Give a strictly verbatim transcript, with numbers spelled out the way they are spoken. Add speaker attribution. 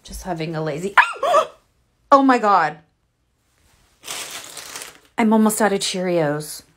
Speaker 1: Just having a lazy... Oh my God. I'm almost out of Cheerios.